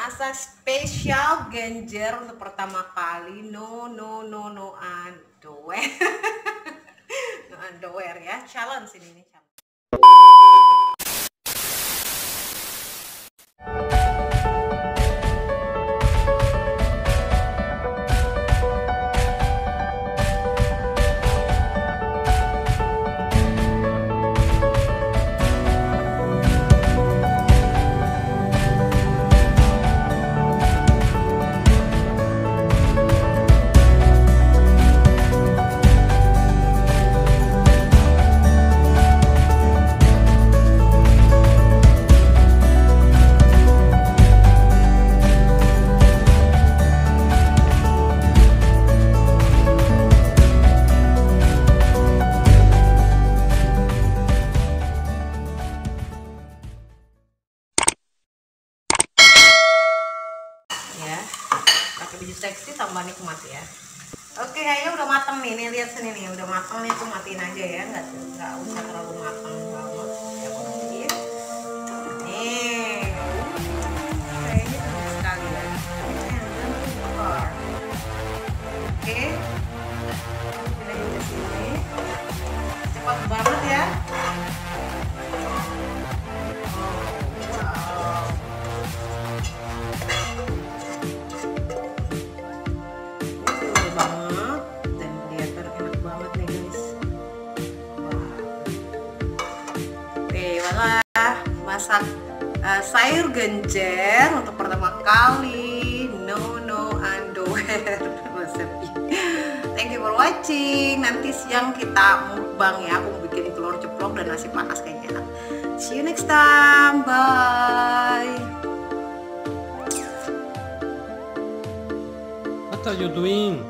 masak spesial genjer untuk pertama kali. No underwear. No underwear ya, challenge ini nih, challenge. Ya, pakai baju seksi tambah nikmat ya. Oke, kayaknya udah mateng nih lihat sini nih, udah mateng nih, aku matiin aja ya, nggak usah terlalu matang banget ya, aku matiin nih. Kayaknya enak sekali ya. Oke, kita juga sini cepat banget ya. Masak sayur genjer untuk pertama kali. No underwear resepi. Thank you for watching. Nanti siang kita mukbang ya, aku bikin telur ceplok dan nasi panas kayaknya enak. See you next time, bye. What are you doing?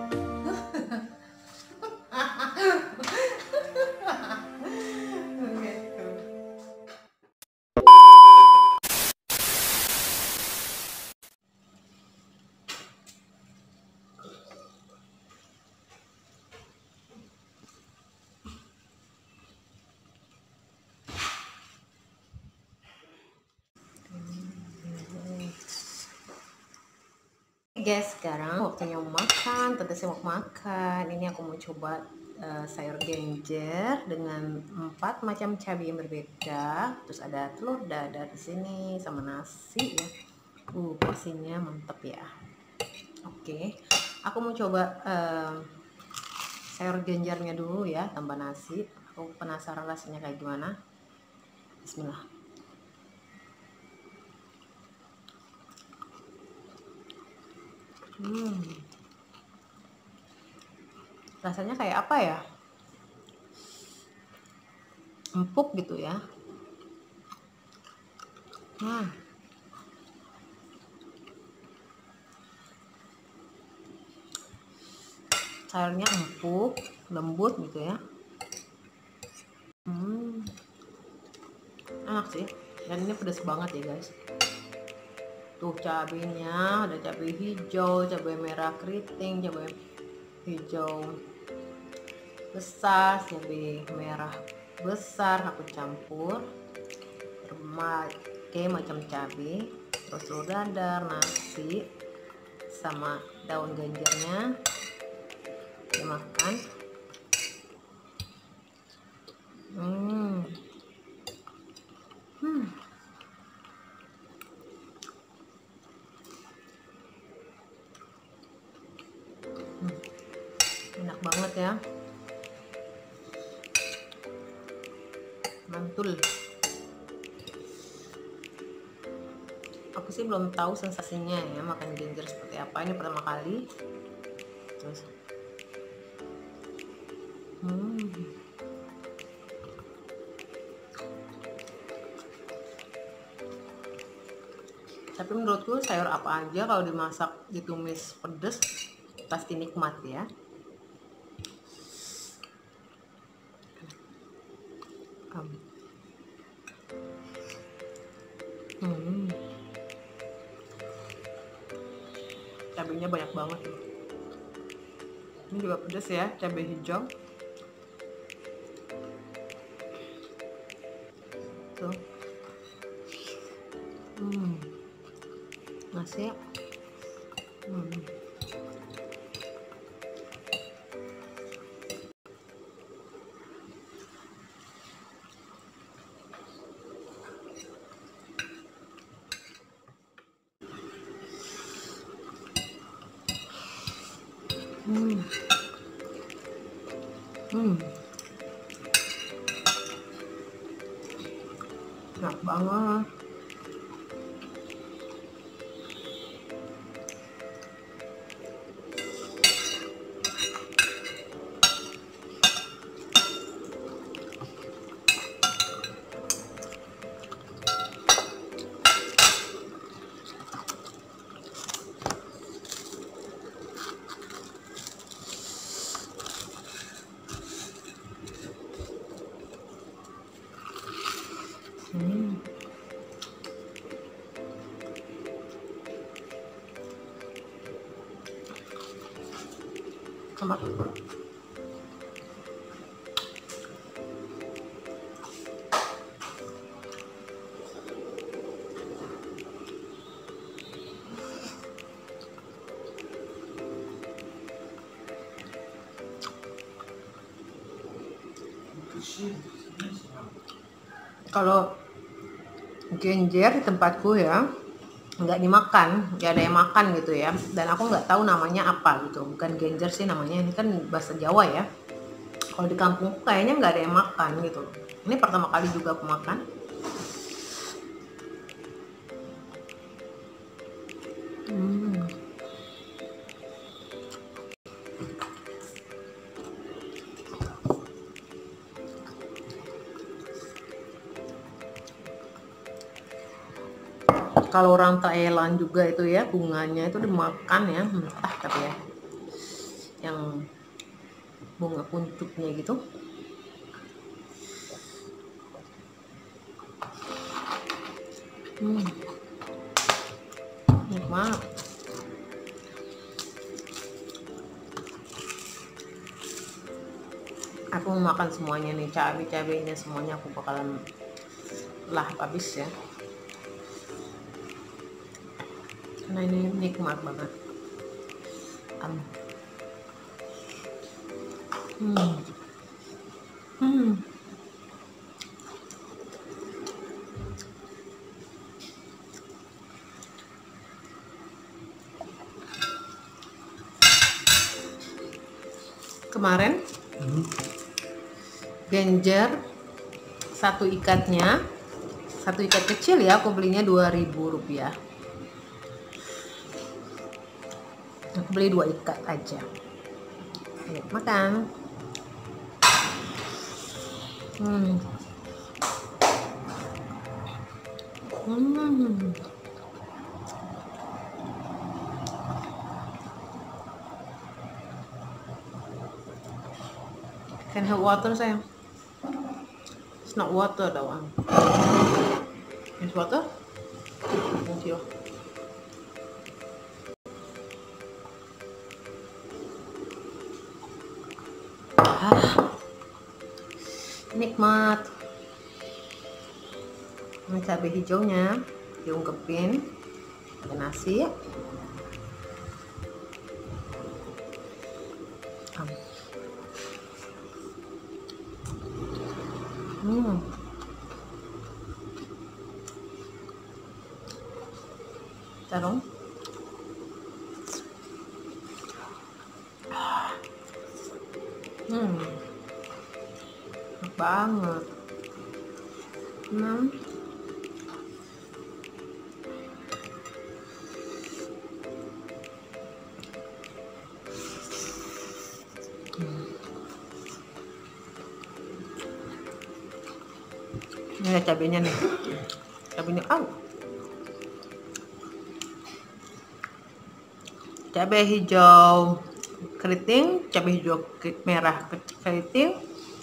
Guys, sekarang waktunya makan. Tante saya mau makan. Ini aku mau coba sayur genjer dengan 4 macam cabai yang berbeda. Terus ada telur dadar di sini sama nasi ya. Porsinya mantep ya. Oke, aku mau coba sayur genjernya dulu ya, tambah nasi. Aku penasaran rasanya kayak gimana. Bismillah. Rasanya kayak apa ya? Empuk gitu ya. Sayurnya empuk, lembut gitu ya. Enak sih. Dan ini pedas banget ya guys. Tuh cabenya, ada cabai hijau, cabai merah keriting, cabai hijau besar, cabai merah besar aku campur berbagai macam cabai, terus telur dadar, nasi sama daun genjernya dimakan. Enak banget ya, mantul. Aku sih belum tahu sensasinya ya makan genjer seperti apa, ini pertama kali. Terus tapi menurutku sayur apa aja kalau dimasak ditumis pedes pasti nikmat ya. Cabenya banyak banget nih. Ini juga pedas ya, cabai hijau tuh. nasi. Enak banget. Sama. Kalau genjer di tempatku ya nggak dimakan, nggak ada yang makan gitu ya, dan aku nggak tahu namanya apa gitu. Bukan genjer sih namanya, ini kan bahasa Jawa ya. Kalau di kampungku kayaknya nggak ada yang makan gitu. Ini pertama kali juga aku makan. Kalau orang Thailand juga itu ya, bunganya itu dimakan ya, mentah tapi ya, yang bunga puncuknya gitu. Nikmat. Aku mau makan semuanya nih, cabai-cabainya semuanya aku bakalan lahap habis ya, karena ini nikmat banget. Kemarin genjer satu ikat kecil ya, aku belinya 2.000 rupiah. Aku beli 2 ikat aja. Ayo makan. Can have water sayang? It's not water though. It's water? Thank you. Nikmat. Ini cabai hijaunya diungkepin pakai nasi. Tarong. Enak banget. Ini ada cabenya nih, cabenya cabai hijau keriting, cabai hijau merah keriting,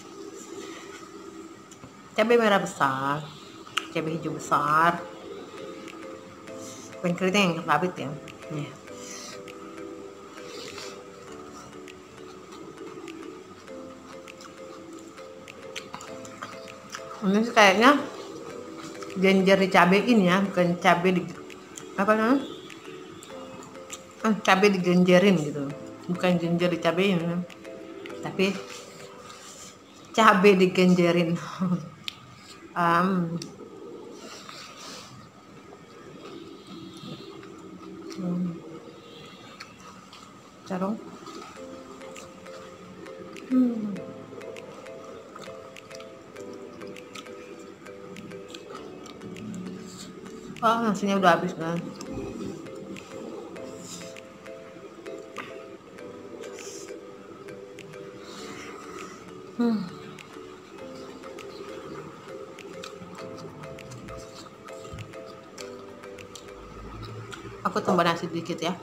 cabai merah besar, cabai hijau besar, bukan keriting yang rabit ya. Nih. Ini kayaknya genjer dicabein ya, bukan cabai di apa namanya, cabai digenjerin gitu, bukan ginger dicabein, tapi cabai digenjerin. Carong. Nasinya udah habis kan. Aku tambah nasi dikit ya.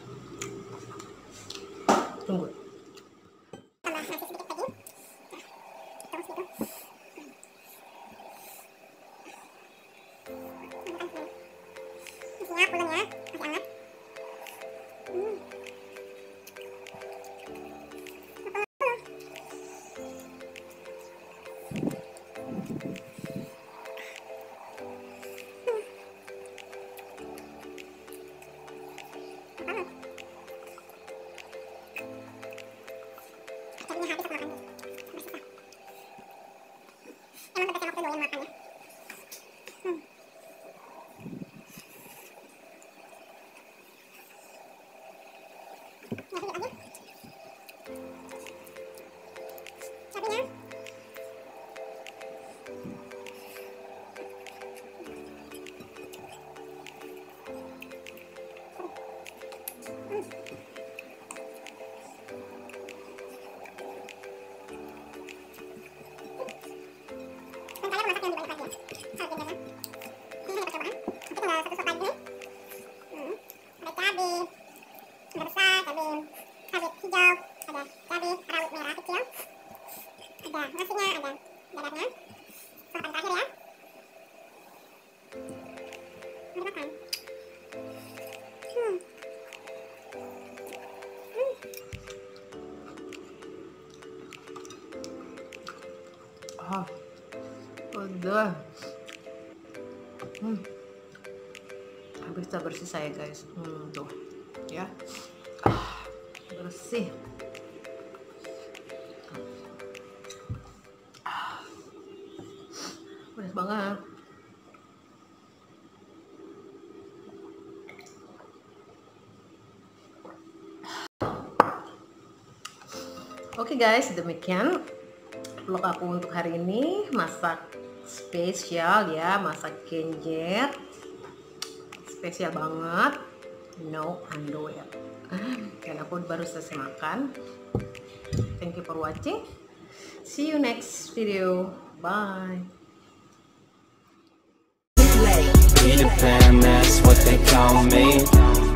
Tunggu. Tambah nasi sedikit lagi. Terus gitu. Isinya pulen ya, masih hangat. Jadinya habis aku makan. Bersisa. Emang bebek sendok tuh doyan makan ya. Sedikit lagi. Cabenya. Dan kalian masak yang dibanyak lagi ya. Salad genjernya. Ini hanya percobaan. Nanti tinggal satu sop lagi nih. Ada cabai. Ada besar, cabai rawit hijau, ada cabai rawit merah kecil, ada nasinya, ada dadarnya. Sopan terakhir ya. Mari makan. Udah. Hampir tak bersisa ya guys. Tuh ya. Bersih. Pedas banget. Oke guys, demikian vlog aku untuk hari ini. Masak spesial ya, masak genjer spesial banget, no ando ya. Dan aku baru selesai makan. Thank you for watching, see you next video, bye. Peter Pan, that's what they call me.